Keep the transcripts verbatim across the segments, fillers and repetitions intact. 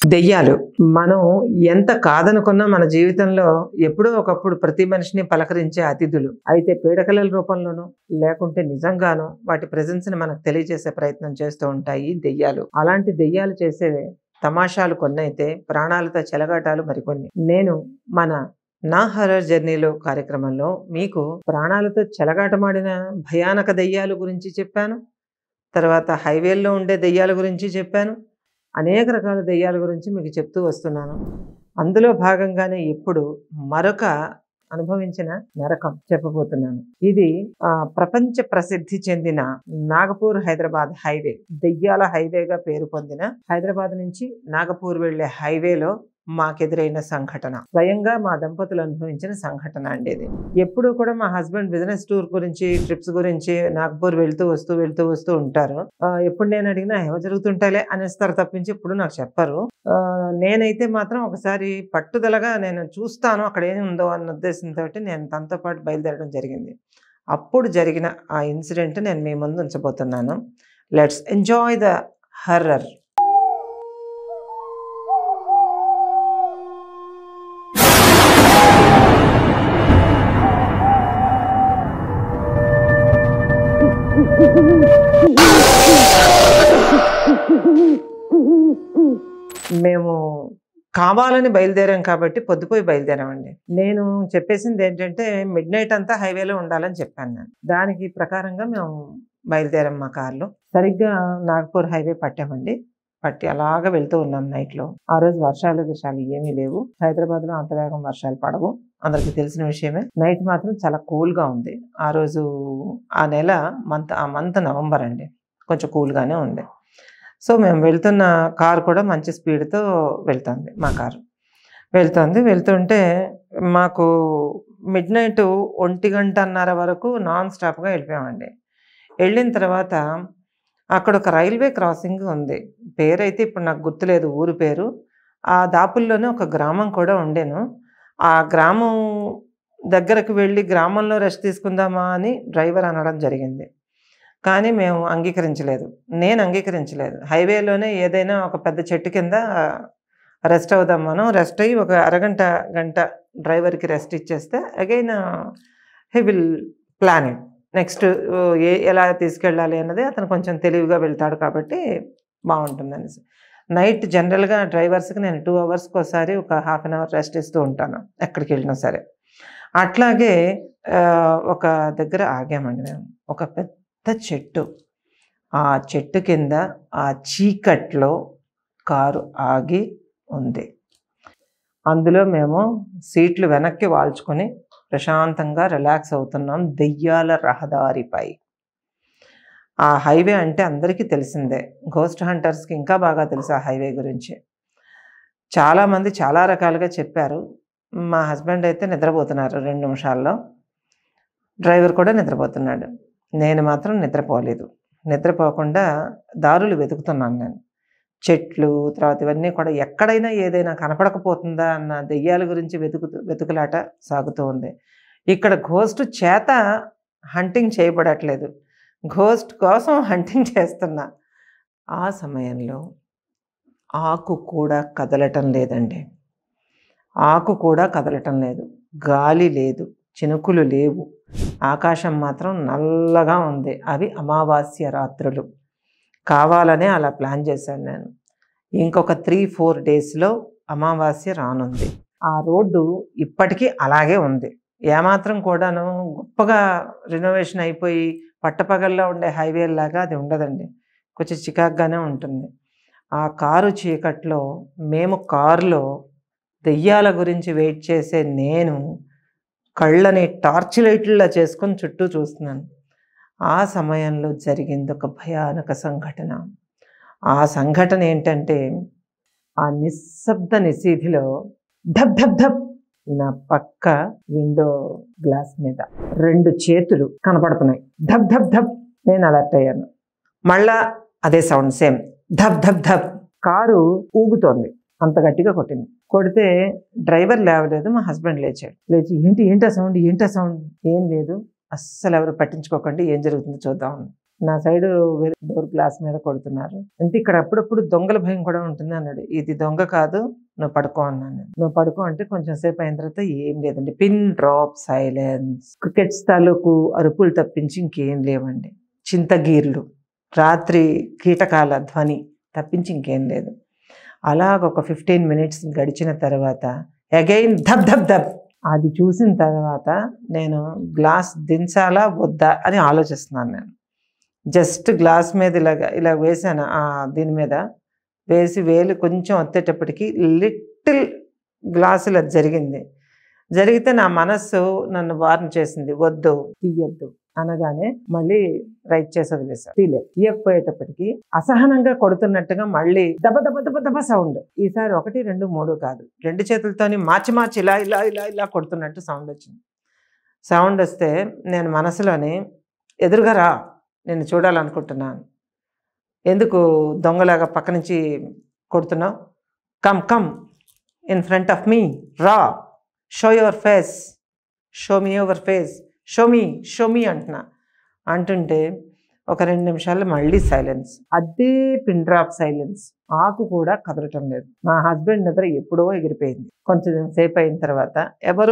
దెయ్యాలు మనం ఎంత కాదనుకున్నా మన జీవితంలో ఎప్పుడో ఒకప్పుడు ప్రతి మనిషిని పలకరించే అతిథులు. అయితే పీడకలల రూపంలోనూ లేకుంటే నిజంగానూ వాటి ప్రెజెన్స్ ని మనకు తెలియజేసే ప్రయత్నం చేస్తూ ఉంటాయి దెయ్యాలు. అలాంటి దెయ్యాలు చేసే తమాషాలు కొన్నైతే ప్రాణాలతో చెలగాటాలు మరికొన్ని. నేను మన నా హర్రర్ జర్నీలో కార్యక్రమంలో మీకు ప్రాణాలతో చెలగాటమాడిన భయానక దెయ్యాల గురించి చెప్పాను. తర్వాత హైవేల్లో ఉండే దెయ్యాల గురించి చెప్పాను. అనేక రకాల దెయ్యాల గురించి మీకు చెప్తూ వస్తున్నాను. అందులో భాగంగానే ఇప్పుడు మరొక అనుభవించిన నరకం చెప్పబోతున్నాను. ఇది ఆ ప్రపంచ ప్రసిద్ధి చెందిన నాగపూర్ హైదరాబాద్ హైవే, దెయ్యాల హైవేగా పేరు పొందిన హైదరాబాద్ నుంచి నాగపూర్ వెళ్లే హైవేలో మాకెదురైన సంఘటన, స్వయంగా మా దంపతులు అనుభవించిన సంఘటన అండి ఇది. ఎప్పుడు కూడా మా హస్బెండ్ బిజినెస్ టూర్ గురించి, ట్రిప్స్ గురించి నాగపూర్ వెళ్తూ వస్తూ వెళ్తూ వస్తూ ఉంటారు. ఎప్పుడు నేను అడిగినా ఏవో జరుగుతుంటాయిలే అనేస్తారు తప్పించి ఎప్పుడు నాకు చెప్పరు. నేనైతే మాత్రం ఒకసారి పట్టుదలగా నేను చూస్తాను అక్కడ ఏమి ఉందో అన్న ఉద్దేశంతో నేను తనతో పాటు బయలుదేరడం జరిగింది. అప్పుడు జరిగిన ఆ ఇన్సిడెంట్ నేను మీ ముందు ఉంచబోతున్నాను. Let's enjoy the horror. మేము కావాలని బయలుదేరాం కాబట్టి పొద్దుపోయి బయలుదేరామండి. నేను చెప్పేసింది ఏంటంటే మిడ్ నైట్ అంతా హైవేలో ఉండాలని చెప్పాను నేను. దానికి ప్రకారంగా మేము బయలుదేరాం మా కార్లో. సరిగ్గా నాగపూర్ హైవే పట్టామండి. పట్టి అలాగా వెళ్తూ ఉన్నాం నైట్లో. ఆ రోజు వర్షాలు వర్షాలు ఏమీ లేవు. హైదరాబాద్లో అంత వేగం వర్షాలు పడవు, అందరికీ తెలిసిన విషయమే. నైట్ మాత్రం చాలా కూల్గా ఉంది. ఆ రోజు ఆ నెల మంత్ ఆ మంత్ నవంబర్ అండి, కొంచెం కూల్గానే ఉంది. సో మేము వెళ్తున్న కారు కూడా మంచి స్పీడ్తో వెళ్తుంది. మా కారు వెళ్తుంది వెళ్తుంటే మాకు మిడ్ నైట్ ఒంటి గంటన్నర వరకు నాన్ స్టాప్గా వెళ్ళిపోయామండి. వెళ్ళిన తర్వాత అక్కడ ఒక రైల్వే క్రాసింగ్ ఉంది. పేరైతే ఇప్పుడు నాకు గుర్తులేదు ఊరు పేరు. ఆ దాపుల్లోనే ఒక గ్రామం కూడా ఉండేను. ఆ గ్రామం దగ్గరకు వెళ్ళి గ్రామంలో రెస్ట్ తీసుకుందామా అని డ్రైవర్ అనడం జరిగింది. కానీ మేము అంగీకరించలేదు. నేను అంగీకరించలేదు. హైవేలోనే ఏదైనా ఒక పెద్ద చెట్టు కింద రెస్ట్ అవుదాం మనం. రెస్ట్ అయ్యి ఒక అరగంట గంట డ్రైవర్కి రెస్ట్ ఇచ్చేస్తే again he will plan it. Next ఏ ఎలా తీసుకెళ్ళాలి అన్నది అతను కొంచెం తెలివిగా వెళ్తాడు కాబట్టి బాగుంటుందనేసి. నైట్ జనరల్గా డ్రైవర్స్కి నేను టూ అవర్స్కి ఒకసారి ఒక హాఫ్ అన్ అవర్ రెస్ట్ ఇస్తూ ఉంటాను ఎక్కడికి వెళ్ళినా సరే. అట్లాగే ఒక దగ్గర ఆగామండి మేము. ఒక పెద్ద చెట్టు, ఆ చెట్టు కింద ఆ చీకట్లో కారు ఆగి ఉంది. అందులో మేము సీట్లు వెనక్కి వాల్చుకొని ప్రశాంతంగా రిలాక్స్ అవుతున్నాం దెయ్యాల రహదారిపై. ఆ హైవే అంటే అందరికీ తెలిసిందే, గోస్ట్ హంటర్స్కి ఇంకా బాగా తెలుసు ఆ హైవే గురించి. చాలామంది చాలా రకాలుగా చెప్పారు. మా హస్బెండ్ అయితే నిద్రపోతున్నారు రెండు నిమిషాల్లో, డ్రైవర్ కూడా నిద్రపోతున్నాడు. నేను మాత్రం నిద్రపోలేదు. నిద్రపోకుండా దారులు వెతుకుతున్నాను నేను. చెట్లు తర్వాత ఇవన్నీ కూడా ఎక్కడైనా ఏదైనా కనపడకపోతుందా అన్న దెయ్యాల గురించి వెతుకుతూ వెతుకులాట సాగుతూ ఉంది. ఇక్కడ ఘోస్ట్ చేత హంటింగ్ చేయబడట్లేదు, ఘోస్ట్ కోసం హంటింగ్ చేస్తున్నా. ఆ సమయంలో ఆకు కూడా కదలటం లేదండి. ఆకు కూడా కదలటం లేదు, గాలి లేదు, చినుకులు లేవు. ఆకాశం మాత్రం నల్లగా ఉంది. అవి అమావాస్య రాత్రులు. కావాలనే అలా ప్లాన్ చేశాను నేను. ఇంకొక త్రీ ఫోర్ డేస్లో అమావాస్య రానుంది. ఆ రోడ్డు ఇప్పటికీ అలాగే ఉంది. ఏమాత్రం కూడాను గొప్పగా రినోవేషన్ అయిపోయి పట్టపగల్లో ఉండే హైవే లాగా అది ఉండదండి. కొంచెం చికాగ్గానే ఉంటుంది. ఆ కారు చీకట్లో మేము కారులో దెయ్యాల గురించి వెయిట్ చేసే నేను కళ్ళని టార్చ్ లైట్లా చేసుకొని చుట్టూ చూస్తున్నాను. ఆ సమయంలో జరిగింది ఒక భయానక సంఘటన. ఆ సంఘటన ఏంటంటే ఆ నిశ్శబ్ద నిశీధిలో ధబ్ ధబ్ ధబ్ నా పక్క విండో గ్లాస్ మీద రెండు చేతులు కనపడుతున్నాయి. ధబ్ ధబ్ ధబ్. నేను అలర్ట్ అయ్యాను. మళ్ళా అదే సౌండ్ సేమ్ ధబ్ ధబ్ ధబ్. కారు ఊగుతోంది, అంత గట్టిగా కొట్టింది. కొడితే డ్రైవర్ లేవలేదు, మా హస్బెండ్ లేచాడు. లేచి ఏంటి ఏంటా సౌండ్ ఏంటా సౌండ్ ఏం లేదు, అస్సలు ఎవరు పట్టించుకోకండి, ఏం జరుగుతుందో చూద్దాం. నా సైడు డోర్ గ్లాస్ మీద కొడుతున్నారు. అంటే ఇక్కడ అప్పుడప్పుడు దొంగల భయం కూడా ఉంటుంది అన్నాడు. ఇది దొంగ కాదు, నువ్వు పడుకో అన్నాను నేను. నువ్వు పడుకో అంటే కొంచెం సేపు అయిన తర్వాత ఏం లేదండి. Pin drop silence. క్రికెట్స్ తాలూకు అరుపులు తప్పించి ఇంకేం లేవండి. చింతగీర్లు, రాత్రి కీటకాల ధ్వని తప్పించి ఇంకేం లేదు. అలాగ ఒక ఫిఫ్టీన్ మినిట్స్ గడిచిన తర్వాత అగైన్ ధబ్ ధబ్ ధబ్. అది చూసిన తర్వాత నేను గ్లాస్ దించాలా వద్దా అని ఆలోచిస్తున్నాను. నేను జస్ట్ గ్లాస్ మీద ఇలాగ ఇలా వేసాను. దీని మీద వేసి వేలు కొంచెం వచ్చేటప్పటికి లిటిల్ గ్లాస్ ఇలా జరిగింది. జరిగితే నా మనస్సు నన్ను వార్న్ చేసింది, వద్దు తీయద్దు అనగానే మళ్ళీ రైట్ చేసి వదిలేసాను. తీయలేదు. తీయకపోయేటప్పటికి అసహనంగా కొడుతున్నట్టుగా మళ్ళీ దబ దబ దబ దబ సౌండ్. ఈసారి ఒకటి రెండు మూడు కాదు, రెండు చేతులతోని మార్చి మార్చి ఇలా ఇలా ఇలా ఇలా కొడుతున్నట్టు సౌండ్ వచ్చింది. సౌండ్ వస్తే నేను మనసులోని ఎదురుగా రా, నేను చూడాలనుకుంటున్నాను, ఎందుకు దొంగలాగా పక్క నుంచి కొడుతున్నావు, come come in front of me, రా, show your face, show me your face, show me show me అంటున్నా. అంటుంటే ఒక రెండు నిమిషాలు మళ్ళీ సైలెన్స్. అదే పిన్ డ్రాప్ సైలెన్స్. ఆకు కూడా కదలటం లేదు. మా హస్బెండ్ నిద్ర ఎప్పుడో ఎగిరిపోయింది. కొంచెం సేపు అయిన తర్వాత ఎవరో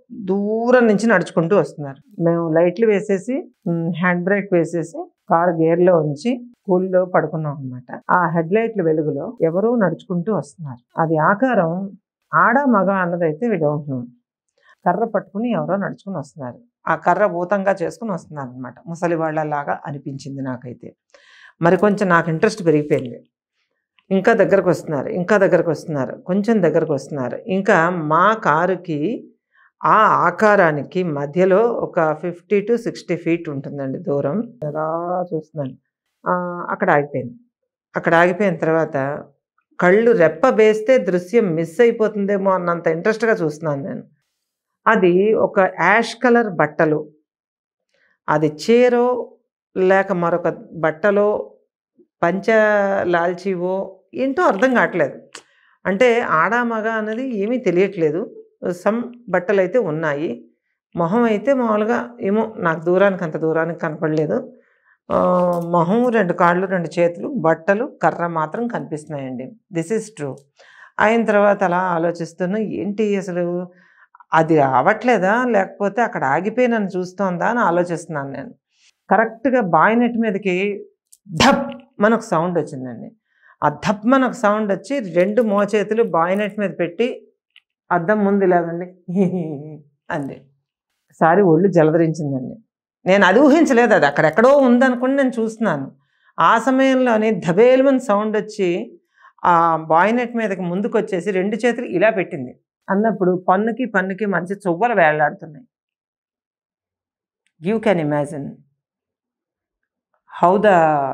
దూరం నుంచి నడుచుకుంటూ వస్తున్నారు. మేము లైట్లు వేసేసి హ్యాండ్ బ్రేక్ వేసేసి కారు గేర్లో ఉంచి కూల్లో పడుకున్నాం అనమాట. ఆ హెడ్ లైట్ల వెలుగులో ఎవరో నడుచుకుంటూ వస్తున్నారు. అది ఆకారం ఆడ మగ అన్నదైతే వి డోంట్ నో. కర్ర పట్టుకుని ఎవరో నడుచుకుని వస్తున్నారు. ఆ కర్ర భూతంగా చేసుకుని వస్తున్నారు అనమాట. ముసలి వాళ్ళలాగా అనిపించింది నాకైతే. మరి కొంచెం నాకు ఇంట్రెస్ట్ పెరిగిపోయింది. ఇంకా దగ్గరకు వస్తున్నారు, ఇంకా దగ్గరకు వస్తున్నారు, కొంచెం దగ్గరకు వస్తున్నారు. ఇంకా మా కారుకి ఆ ఆకారానికి మధ్యలో ఒక ఫిఫ్టీ టు సిక్స్టీ ఫీట్ ఉంటుందండి దూరం. ఎలా చూస్తున్నాను. అక్కడ ఆగిపోయింది. అక్కడ ఆగిపోయిన తర్వాత కళ్ళు రెప్ప వేస్తే దృశ్యం మిస్ అయిపోతుందేమో అన్నంత ఇంట్రెస్ట్గా చూస్తున్నాను నేను. అది ఒక యాష్ కలర్ బట్టలు, అది చీరో లేక మరొక బట్టలో పంచ లాల్చీవో ఏంటో అర్థం కావట్లేదు. అంటే ఆడ మగ అనేది ఏమీ తెలియట్లేదు. సమ్ బట్టలు అయితే ఉన్నాయి. మొహం అయితే మామూలుగా ఏమో నాకు దూరానికి అంత దూరానికి కనపడలేదు. మొహం, రెండు కాళ్ళు, రెండు చేతులు, బట్టలు, కర్ర మాత్రం కనిపిస్తున్నాయండి. This is true. అయిన తర్వాత అలా ఆలోచిస్తున్నా, ఏంటి అసలు అది రావట్లేదా లేకపోతే అక్కడ ఆగిపోయి నన్ను చూస్తోందా అని ఆలోచిస్తున్నాను నేను. కరెక్ట్గా బాయినెట్ మీదకి ధప్ మనకు సౌండ్ వచ్చిందండి. ఆ ధప్ మనకు సౌండ్ వచ్చి రెండు మోచేతులు బాయినెట్ మీద పెట్టి అద్దం ముందు ఇలాగండి అంది. సారి ఒళ్ళు జలధరించిందండి. నేను అది ఊహించలేదు. అది అక్కడెక్కడో ఉందనుకుని నేను చూస్తున్నాను. ఆ సమయంలోనే ధబేలుమని సౌండ్ వచ్చి ఆ బాయినెట్ మీదకి ముందుకు వచ్చేసి రెండు చేతులు ఇలా పెట్టింది. అన్నప్పుడు పన్నుకి పన్నుకి మధ్య చువ్వలు వేలాడుతున్నాయి. You can imagine how the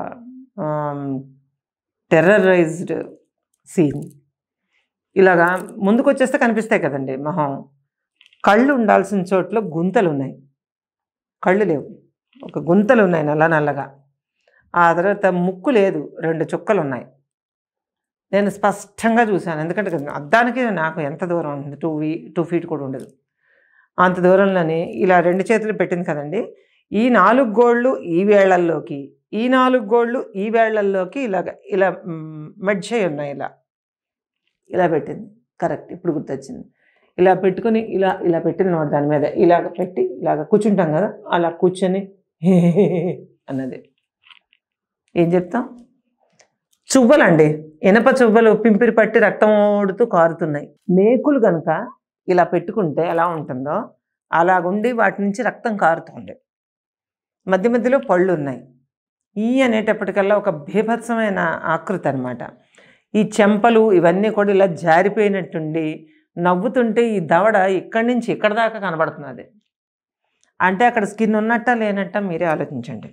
terrorized scene. ఇలాగా ముందుకు వచ్చేస్తే కనిపిస్తాయి కదండి మొహం. కళ్ళు ఉండాల్సిన చోట్ల గుంతలు ఉన్నాయి, కళ్ళు లేవు, ఒక గుంతలు ఉన్నాయి నల్ల నల్లగా. ఆ తర్వాత ముక్కు లేదు, రెండు చుక్కలు ఉన్నాయి. నేను స్పష్టంగా చూశాను. ఎందుకంటే అద్దానికి నాకు ఎంత దూరం ఉంటుంది, టూ వీ టూ ఫీట్ కూడా ఉండదు. అంత దూరంలోనే ఇలా రెండు చేతులు పెట్టింది కదండి. ఈ నాలుగు గోళ్ళు ఈ వేళ్లల్లోకి, ఈ నాలుగు గోళ్ళు ఈ వేళ్లల్లోకి ఇలాగ ఇలా మెడ్జ్ అయి ఉన్నాయి. ఇలా ఇలా పెట్టింది. కరెక్ట్, ఇప్పుడు గుర్తొచ్చింది. ఇలా పెట్టుకుని ఇలా ఇలా పెట్టింది నోటి దాని మీద ఇలాగ పెట్టి ఇలాగ కూర్చుంటాం కదా, అలా కూర్చొని అన్నది. ఏం చెప్తాం? చువ్వలండి, ఇనప చువ్వలు పింపిరి పట్టి రక్తం ఓడుతూ కారుతున్నాయి. మేకులు కనుక ఇలా పెట్టుకుంటే ఎలా ఉంటుందో అలాగుండి వాటి నుంచి రక్తం కారుతుంది. మధ్య మధ్యలో పళ్ళు ఉన్నాయి. ఈ అనేటప్పటికల్లా ఒక బీభత్సమైన ఆకృతి అనమాట. ఈ చెంపలు ఇవన్నీ కూడా ఇలా జారిపోయినట్టుండి నవ్వుతుంటే ఈ దవడ ఇక్కడి నుంచి ఇక్కడ దాకా కనబడుతున్నది. అంటే అక్కడ స్కిన్ ఉన్నట్ట లేనట్ట మీరే ఆలోచించండి.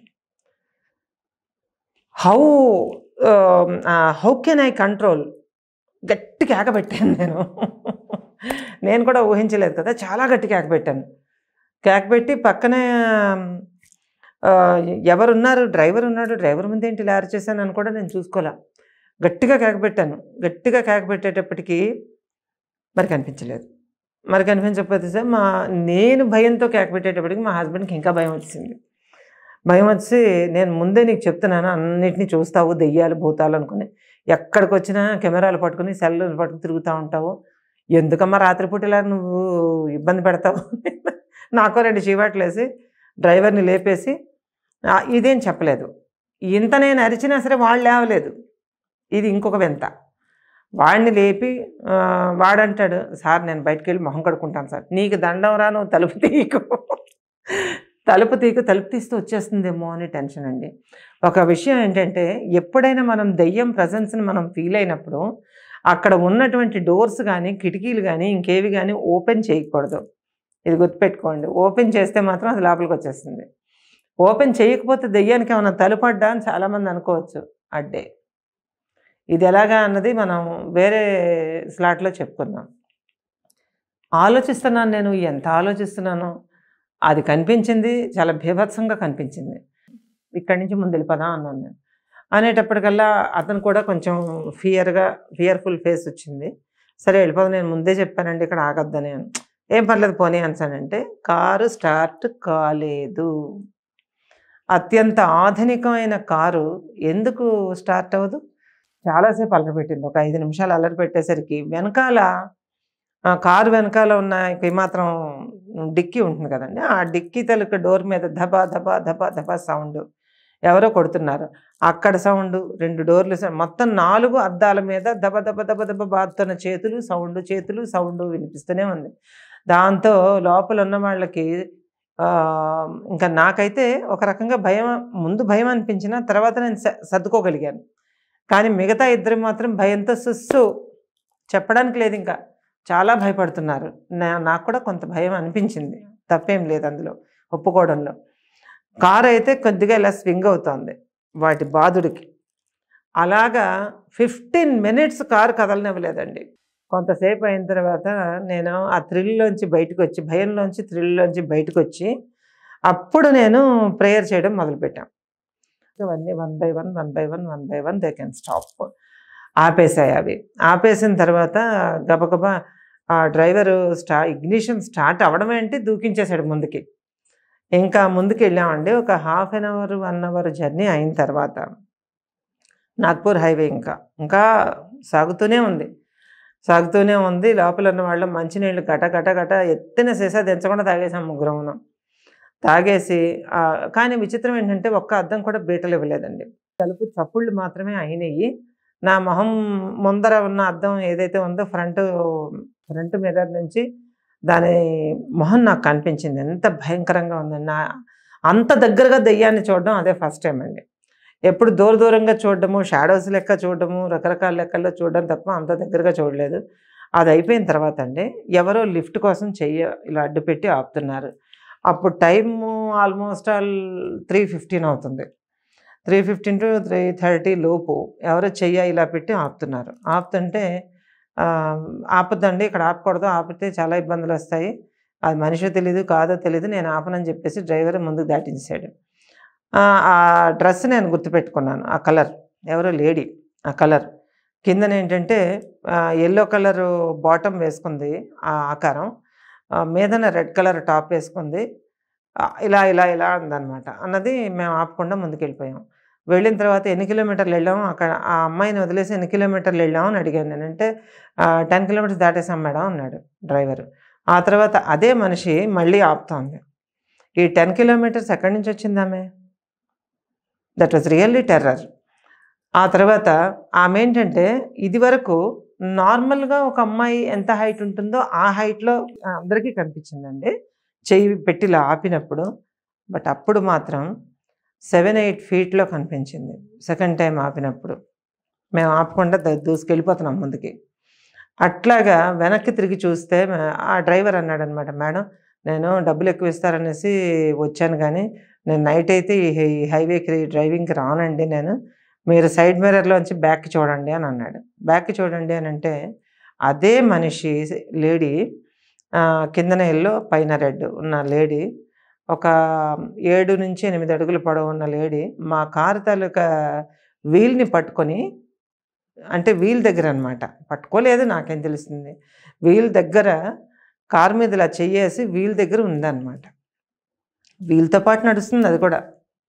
How how can I control? గట్టి కేక పెట్టాను నేను. నేను కూడా ఊహించలేదు కదా, చాలా గట్టి కేక పెట్టాను. కేక పెట్టి పక్కనే ఎవరున్నారు, డ్రైవర్ ఉన్నాడు, డ్రైవర్ ముందు ఏంటి ఇలా అరిచేసాను అని కూడా నేను చూసుకోలే. గట్టిగా కేక పెట్టాను. గట్టిగా కేక పెట్టేటప్పటికి మరి కనిపించలేదు. మరి కనిపించకపోతే సార్ మా నేను భయంతో కేక పెట్టేటప్పటికి మా హస్బెండ్కి ఇంకా భయం వచ్చింది. భయమొచ్చి నేను ముందే నీకు చెప్తున్నాను అన్నిటిని చూస్తావు దెయ్యాలు, భూతాలు అనుకుని. ఎక్కడికొచ్చినా కెమెరాలు పట్టుకొని, సెల్లులు పట్టుకొని తిరుగుతా ఉంటావు. ఎందుకమ్మా రాత్రిపూట ఇలా నువ్వు ఇబ్బంది పెడతావు? నాకో రెండు చీవాట్లేసి డ్రైవర్‌ని లేపేసి ఆహ్, ఇదేం చెప్పలేదు. ఇంత నేను అరిచినా సరే వాళ్ళు లేవలేదు. ఇది ఇంకొక వింత. వాడిని లేపి ఆహ్, వాడంటాడు, "సార్ నేను బయటికెళ్ళి మొహం కడుక్కుంటాను సార్." "నీకు దండం రా నువ్వు తలుపు తీయకు." తలుపు తీయకు, తలుపు తీస్తే వచ్చేస్తుందేమో అని టెన్షన్ అండి. ఒక విషయం ఏంటంటే, ఎప్పుడైనా మనం దెయ్యం ప్రెజెన్స్‌ని మనం ఫీల్ అయినప్పుడు, అక్కడ ఉన్నటువంటి డోర్స్ గానీ, కిటికీలు గానీ, ఇంకేవి గానీ ఓపెన్ చేయకూడదు. ఇది గుర్తుపెట్టుకోండి. ఓపెన్ చేస్తే మాత్రం అది లోపలికొచ్చేస్తుంది. ఓపెన్ చేయకపోతే దెయ్యానికి ఏమన్నా తలుపడ్డా అని చాలామంది అనుకోవచ్చు. అడ్డే. ఇది ఎలాగా అన్నది మనం వేరే స్లాట్‌లో చెప్పుకుందాం. ఆలోచిస్తున్నాను నేను. ఎంత ఆలోచిస్తున్నానో, అది కనిపించింది. చాలా బీభత్సంగా కనిపించింది. ఇక్కడి నుంచి ముందెళ్ళిపోదాం అన్నాను నేను. అనేటప్పటికల్లా అతను కూడా కొంచెం ఫియర్‌గా ఫియర్‌ఫుల్ ఫేస్ వచ్చింది. సరే వెళ్ళిపోదాం, నేను ముందే చెప్పానండి ఇక్కడ ఆగొద్దని అని. "ఏం పర్లేదు పోనీ" అనేసానంటే, కారు స్టార్ట్ కాలేదు. అత్యంత ఆధునికమైన కారు ఎందుకు స్టార్ట్ అవ్వదు? చాలా సేపు అల్లరిపెట్టింది. ఒక ఐదు నిమిషాలు అల్లరి పెట్టేసరికి వెనకాల ఆహ్, కారు వెనకాల ఉన్న ఈ మాత్రం డిక్కీ ఉంటుంది కదండీ! ఆ డిక్కీ తాలూకా డోర్ మీద ధబా, ధబా, ధబా, ధబా సౌండు. ఎవరో కొడుతున్నారు. అక్కడ సౌండు, రెండు డోర్లు సౌండ్, మొత్తం నాలుగు అద్దాల మీద దబ దబ దబ దబ బాదుతున్న చేతులు సౌండు, చేతులు సౌండు వినిపిస్తూనే ఉంది. దాంతో లోపల ఉన్న వాళ్ళకి ఆహ్, ఇంకా నాకైతే ఒక రకంగా భయం, ముందు భయం అనిపించినా తర్వాత నేను స సర్దుకోగలిగాను. కానీ మిగతా ఇద్దరు మాత్రం భయంతో సుస్సు చెప్పడానికి లేదింకా. చాలా భయపడుతున్నారు. నా నాకు కూడా కొంత భయం అనిపించింది. తప్పేం లేదు అందులో, ఒప్పుకోవడంలో. కారైతే కొద్దిగా ఇలా స్వింగ్ అవుతోంది వాటి బాదుడికి. అలాగా పదిహేను మినిట్స్ కారు కదలనివ్వలేదండి. కొంతసేపు అయిన తర్వాత నేను ఆ థ్రిల్‌లోంచి బయటకొచ్చి, భయంలోంచి థ్రిల్‌లోంచి బయటకొచ్చి, అప్పుడు నేను ప్రేయర్ చేయడం మొదలుపెట్టాం. అవన్నీ one by one, one by one, one by one they can stop. ఆపేసాయి అవి. ఆపేసిన తర్వాత గబగబా ఆ డ్రైవరు స్టా ఇగ్నిషన్ స్టార్ట్ అవ్వడమేంటి దూకించేసాడు ముందుకి. ఇంకా ముందుకెళ్ళామండి. ఒక half an hour, one hour journey అయిన తర్వాత నాగ్పూర్ హైవే ఇంకా. ఇంకా సాగుతూనే ఉంది. సాగుతూనే ఉంది. లోపల ఉన్న వాళ్ళం మంచినీళ్ళు గట గట గట ఎత్తిన సీసా దించకుండా తాగేసాం ముగ్గురమును. తాగేసి ఆహ్, కానీ విచిత్రం ఏంటంటే ఒక్క అద్దం కూడా బీటలు ఇవ్వలేదండి. తలుపు చప్పుళ్ళు మాత్రమే అయినయి. నా మొహం ముందర ఉన్న అద్దం ఏదైతే ఉందో ఫ్రంటు ఫ్రంట్ మిర్రర్ నుంచి దాని మొహం నాకు కనిపించింది. ఎంత భయంకరంగా ఉందండి. నా అంత దగ్గరగా దెయ్యాన్ని చూడడం అదే ఫస్ట్ టైమ్ అండి. ఎప్పుడు దూర దూరంగా చూడడము, షాడోస్ లెక్క చూడడము, రకరకాల లెక్కల్లో చూడడం తప్ప అంత దగ్గరగా చూడలేదు. అది అయిపోయిన తర్వాత అండి ఎవరో లిఫ్ట్ కోసం చెయ్య ఇలా అడ్డుపెట్టి ఆపుతున్నారు. అప్పుడు టైము ఆల్మోస్ట్ ఆల్ మూడు పదిహేను అవుతుంది. మూడు పదిహేను టు మూడు ముప్పై లోపు ఎవరో చెయ్య ఇలా పెట్టి ఆపుతున్నారు. ఆపుతుంటే ఆహ్, ఆపొద్దండి ఇక్కడ ఆపకూడదు. ఆపితే చాలా ఇబ్బందులొస్తాయి. అది మనిషో తెలీదు, కాదో తెలీదు. నేను ఆపనని చెప్పేసి డ్రైవర్ ముందుకు దాటించేసాడు. ఆహ్, ఆ డ్రెస్ నేను గుర్తుపెట్టుకున్నాను. ఆ కలర్. ఎవరో లేడీ ఆ కలర్. కిందనేంటంటే ఆహ్, యెల్లో కలరు బాటమ్ వేసుకుంది ఆ ఆకారం. ఆహ్, మీదన రెడ్ కలర్ టాప్ వేసుకుంది. ఆహ్, ఇలా ఇలా ఇలా అందనమాట. అన్నది మేము ఆపకుండా ముందుకెళ్ళిపోయాం. వెళ్ళిన తర్వాత ఎన్ని కిలోమీటర్లు వెళ్ళాము అక్కడ ఆ అమ్మాయిని వదిలేసి ఎన్ని కిలోమీటర్లు వెళ్ళాము అని అడిగాను నేను. అంటే ఆహ్, పది కిలోమీటర్స్ దాటేసాం మేడం అన్నాడు డ్రైవరు. ఆ తర్వాత అదే మనిషి మళ్ళీ ఆపుతోంది. ఈ పది కిలోమీటర్స్ ఎక్కడి నుంచి వచ్చిందామె? That was really terror. ఆ తర్వాత ఆమేంటంటే ఇదివరకు నార్మల్‌గా ఒక అమ్మాయి ఎంత హైట్ ఉంటుందో ఆ హైట్‌లో అందరికీ కనిపించిందండి. చెయ్యి పెట్టి ఇలా ఆపినప్పుడు. బట్ అప్పుడు మాత్రం ఏడు, ఎనిమిది ఫీట్‌లో కనిపించింది. సెకండ్ టైమ్ ఆపినప్పుడు. మేము ఆపకుండా ద దూసుకెళ్ళిపోతున్నాం ముందుకి. అట్లాగా వెనక్కి తిరిగి చూస్తే మ ఆ డ్రైవర్ అన్నాడనమాట, "మేడం నేను డబ్బులు ఎక్కువ ఇస్తారనేసి వచ్చాను గానీ, నేను నైట్ అయితే ఈ హై హైవేకి డ్రైవింగ్‌కి రానండి నేను. మీరు సైడ్ మిర్రర్‌లోంచి బ్యాక్‌కి చూడండి" అని అన్నాడు. బ్యాక్‌కి చూడండి అనంటే అదే మనిషి లేడీ ఆహ్, కిందన యెల్లో పైన రెడ్ ఉన్న లేడీ, ఒక ఏడు నుంచి ఎనిమిది అడుగుల పొడవున్న లేడీ మా కారు తాలూకా వీల్‌ని పట్టుకొని, అంటే వీల్ దగ్గరనమాట. పట్టుకోలేదు నాకేం తెలుస్తుంది. వీల్ దగ్గర కారు మీద ఇలా చెయ్యేసి వీల్ దగ్గర ఉందనమాట. వీల్‌తో పాటు నడుస్తుంది అది కూడా.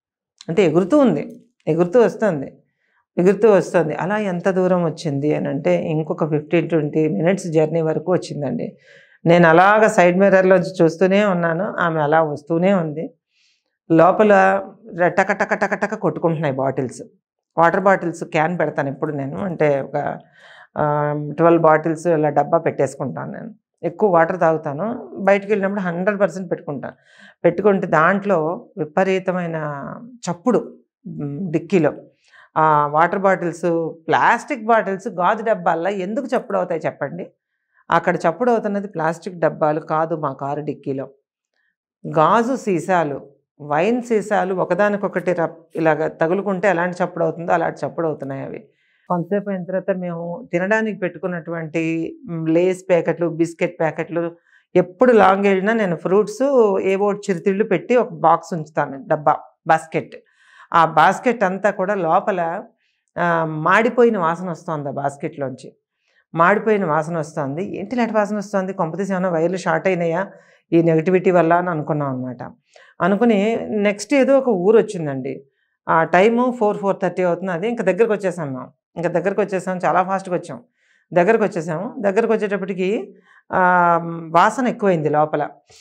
అంటే ఎగురుతూ ఉంది. ఎగురుతూ వస్తుంది. ఎగురుతూ వస్తుంది. అలా ఎంత దూరం వచ్చింది అనంటే ఇంకొక పదిహేను, ఇరవై మినిట్స్ జర్నీ వరకు వచ్చిందండి. నేను అలాగ సైడ్ మిర్రర్‌లోంచి చూస్తూనే ఉన్నాను. ఆమె అలా వస్తూనే ఉంది. లోపల టక టక టక టక కొట్టుకుంటున్నాయి బాటిల్స్. వాటర్ బాటిల్స్ క్యాన్ పెడతాను ఎప్పుడు నేను. అంటే ఒక ఆహ్, పన్నెండు బాటిల్స్ ఇలా డబ్బా పెట్టేసుకుంటాను నేను. ఎక్కువ వాటర్ తాగుతాను. బయటికెళ్ళినప్పుడు వంద శాతం పెట్టుకుంటా. పెట్టుకుంటే దాంట్లో విపరీతమైన చప్పుడు హ్మ్, డిక్కీలో. ఆ వాటర్ బాటిల్స్, ప్లాస్టిక్ బాటిల్స్ గాజు డబ్బాల్లో ఎందుకు చప్పుడవుతాయి చెప్పండి? అక్కడ చప్పుడవుతున్నది ప్లాస్టిక్ డబ్బాలు కాదు మా కారు డిక్కీలో. గాజు సీసాలు, వైన్ సీసాలు ఒకదానికొకటి రప్ ఇలాగ తగులుకుంటే ఎలాంటి చప్పుడవుతుందో అలాంటి చప్పుడవుతున్నాయి అవి. కొంతసేపు అయిన తర్వాత మేము తినడానికి పెట్టుకున్నటువంటి హ్మ్, లేస్ ప్యాకెట్లు, బిస్కెట్ ప్యాకెట్లు ఎప్పుడు లాంగ్ ఎళ్ళినా నేను ఫ్రూట్సు ఏవో ఒకటి చిరుతిళ్ళు పెట్టి ఒక బాక్స్ ఉంచుతాను డబ్బా, బాస్కెట్. ఆ బాస్కెట్ అంతా కూడా లోపల ఆహ్, మాడిపోయిన వాసనొస్తోంది ఆ బాస్కెట్‌లోంచి. మాడిపోయిన వాసనొస్తోంది. ఏంటి ఇలాంటి వాసనొస్తోంది? కొంపదీసి ఏమన్నా వైర్లు షార్ట్ అయినాయా? ఈ నెగటివిటీ వల్ల అని అనుకున్నాం అనమాట. అనుకుని నెక్స్ట్ ఏదో ఒక ఊరొచ్చిందండి. ఆ టైము నాలుగు, నాలుగున్నర అవుతున్నది. ఇంక దగ్గరకొచ్చేసాం మేము. ఇంక దగ్గరకొచ్చేసాం. చాలా ఫాస్ట్‌గొచ్చాం. దగ్గరకొచ్చేసాము. దగ్గరకొచ్చేటప్పటికి ఆహ్, వాసన ఎక్కువైంది లోపల.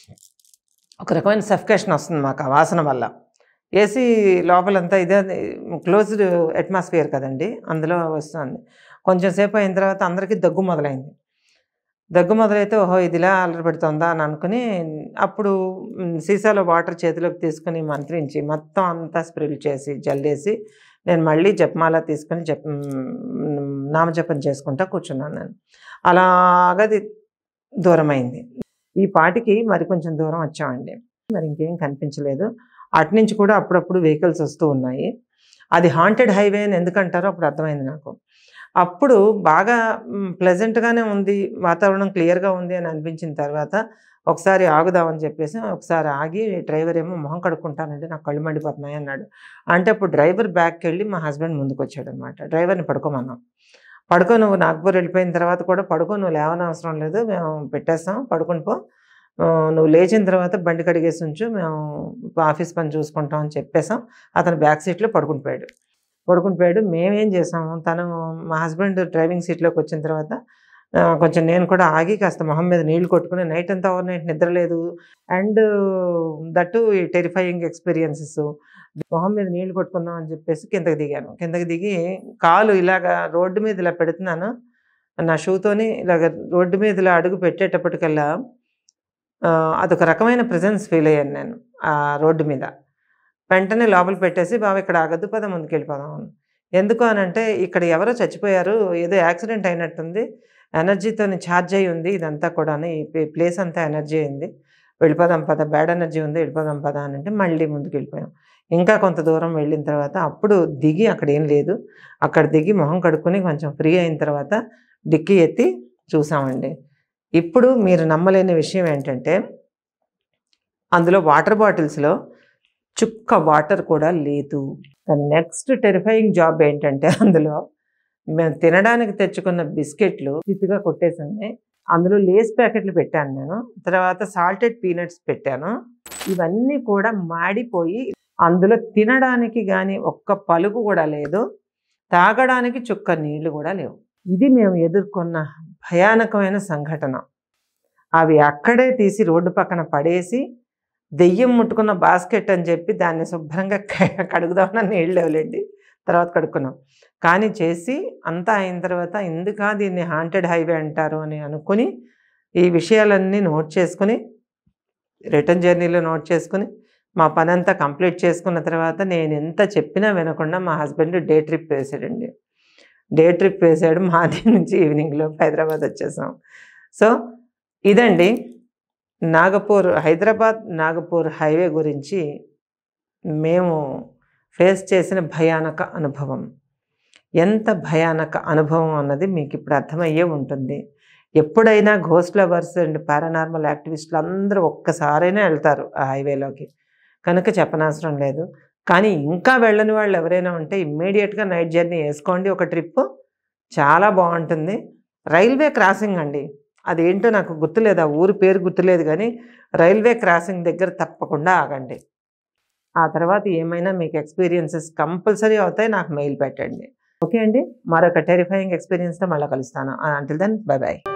ఒక రకమైన సఫికేషన్ వస్తుంది మాకు ఆ వాసన వల్ల. ఏసీ లోపలంతా ఇదే క్లోజ్డ్ అట్మాస్ఫియర్ కదండీ! అందులో వస్తుంది. కొంచెం సేపు అయిన తర్వాత అందరికీ దగ్గు మొదలైంది. దగ్గు మొదలైతే ఓహో! ఇది ఇలా అల్లరి పెడుతోందా అని అనుకుని అప్పుడు హ్మ్, సీసాలో వాటర్ చేతిలోకి తీసుకొని మంత్రించి మొత్తం అంతా స్ప్రిల్ చేసి, జల్లేసి నేను మళ్ళీ జపమాల తీసుకొని జప్ హ్మ్, నామజపం చేసుకుంటా కూర్చున్నాను నేను. అలాగది దూరమైంది. ఈ పాటికి మరి కొంచెం దూరం వచ్చామండి. మరి ఇంకేం కనిపించలేదు. అటునుంచి కూడా అప్పుడప్పుడు వెహికల్స్ వస్తూ ఉన్నాయి. అది హాంటెడ్ హైవే అని ఎందుకంటారో అప్పుడు అర్థమైంది నాకు. అప్పుడు బాగా హ్మ్, ప్లెజెంట్‌గానే ఉంది. వాతావరణం క్లియర్‌గా ఉంది అని అనిపించిన తర్వాత ఒకసారి ఆగుదామని చెప్పేసి ఒకసారి ఆగి డ్రైవర్ ఏమో మొహం కడుక్కుంటానండి నాకు కళ్ళు మండిపోతున్నాయి అన్నాడు. అంటే అప్పుడు డ్రైవర్ బ్యాక్‌కెళ్ళి మా హస్బెండ్ ముందుకొచ్చాడనమాట. డ్రైవర్‌ని పడుకోమన్నాం. పడుకో నువ్వు నాగ్‌పూర్ వెళ్ళిపోయిన తర్వాత కూడా పడుకో నువ్వు లేవనవసరం లేదు. మేము పెట్టేస్తాం పడుకొని పో. ఆహ్, నువ్వు లేచిన తర్వాత బండి కడిగేసి ఉంచు. మేము ఆఫీస్ పని చూసుకుంటాం అని చెప్పేసాం. అతను బ్యాక్ సీట్‌లో పడుకొని పోయాడు. పడుకొని పోయాడు. మేమేం చేసాము, తను మా హస్బెండ్ డ్రైవింగ్ సీట్‌లోకొచ్చిన తర్వాత ఆహ్, కొంచెం నేను కూడా ఆగి కాస్త మొహం మీద నీళ్లు కొట్టుకొని నైట్ అంతా ఓవర్ నైట్ నిద్ర లేదు. అండ్ దట్ టూ ఈ టెరిఫయింగ్ ఎక్స్‌పీరియన్సెస్. మొహం మీద నీళ్లు కొట్టుకుందాం అని చెప్పేసి కిందకి దిగాను. కిందకి దిగి కాలు ఇలాగ రోడ్డు మీద ఇలా పెడుతున్నాను. నా షూతోని ఇలాగ రోడ్డు మీద ఇలా అడుగు పెట్టేటప్పటికల్లా ఆహ్, అదొక రకమైన ప్రెజెన్స్ ఫీల్ అయ్యాను నేను ఆ రోడ్డు మీద. వెంటనే లోపల పెట్టేసి బావ ఇక్కడ ఆగొద్దు పద ముందుకెళ్ళిపోదాం అని. ఎందుకు అనంటే ఇక్కడ ఎవరో చచ్చిపోయారు. ఏదో యాక్సిడెంట్ అయినట్టుంది. ఎనర్జీతోని ఛార్జ్ అయ్యి ఉంది ఇదంతా కూడాను. ఈ ప్లే ప్లేస్ అంతా ఎనర్జీ అయింది. వెళ్ళిపోదాం పద బ్యాడ్ ఎనర్జీ ఉంది వెళ్ళిపోదాం పద అనంటే మళ్ళీ ముందుకెళ్ళిపోయాం. ఇంకా కొంత దూరం వెళ్ళిన తర్వాత అప్పుడు దిగి అక్కడేం లేదు. అక్కడ దిగి మొహం కడుక్కొని కొంచెం ఫ్రీ అయిన తర్వాత డిక్కీ ఎత్తి చూసామండి. ఇప్పుడు మీరు నమ్మలేని విషయం ఏంటంటే అందులో వాటర్ బాటిల్స్‌లో చుక్క వాటర్ కూడా లేదు. నెక్స్ట్ టెరిఫయింగ్ జాబ్ ఏంటంటే అందులో మేము తినడానికి తెచ్చుకున్న బిస్కెట్‌లు చిత్తుగా కొట్టేసున్నాయి. అందులో లేస్ ప్యాకెట్లు పెట్టాను నేను. తర్వాత సాల్టెడ్ పీనట్స్ పెట్టాను. ఇవన్నీ కూడా మాడిపోయి అందులో తినడానికి గాని ఒక్క పలుకు కూడా లేదు. తాగడానికి చుక్క నీళ్లు కూడా లేవు. ఇది మేము ఎదుర్కొన్న భయానకమైన సంఘటన. అవి అక్కడే తీసి రోడ్డు పక్కన పడేసి దెయ్యం ముట్టుకున్న బాస్కెట్ అని చెప్పి దాన్ని శుభ్రంగా క కడుగుదామన్నా నీళ్ళు లేవులెండి. తర్వాత కడుక్కున్నాం. కానీ చేసి అంతా అయిన తర్వాత ఎందుకా దీన్ని హాంటెడ్ హైవే అంటారు అని అనుకుని, ఈ విషయాలన్నీ నోట్ చేసుకొని, రిటర్న్ జర్నీలో నోట్ చేసుకొని, మా పనంతా కంప్లీట్ చేసుకున్న తర్వాత నేనెంత చెప్పినా వినకుండా మా హస్బెండ్ డే ట్రిప్ వేసాడండి. డే ట్రిప్ వేసాడు. మార్నింగ్ నుంచి ఈవినింగ్‌లోపు హైదరాబాద్ వచ్చేసాం. సో, ఇదండి నాగపూర్ హైదరాబాద్ నాగపూర్ హైవే గురించి మేము ఫేస్ చేసిన భయానక అనుభవం. ఎంత భయానక అనుభవం అన్నది మీకిప్పుడు అర్థమయ్యే ఉంటుంది. ఎప్పుడైనా ఘోస్ట్ లవర్స్ అండ్ పారానార్మల్ యాక్టివిస్టులు అందరూ ఒక్కసారైనా ఎళ్తారు ఆ హైవేలోకి. కనుక చెప్పనవసరం లేదు. కానీ ఇంకా వెళ్ళని వాళ్ళు ఎవరైనా ఉంటే ఇమ్మీడియేట్‌గా నైట్ జర్నీ ఏసుకోండి ఒక ట్రిప్పు. చాలా బావుంటుంది. రైల్వే క్రాసింగ్ అండి. అదేంటో నాకు గుర్తులేదు. ఆ ఊరు పేరు గుర్తులేదు గానీ, రైల్వే క్రాసింగ్ దగ్గర తప్పకుండా ఆగండి. ఆ తర్వాత ఏమైనా మీకు ఎక్స్‌పీరియన్సెస్ కంపల్సరీ అవుతాయి. నాకు మెయిల్ పెట్టండి. ఓకే అండి. మరొక టెర్రిఫైయింగ్ ఎక్స్‌పీరియన్స్‌తో మళ్ళా కలుస్తాను. Until then bye by.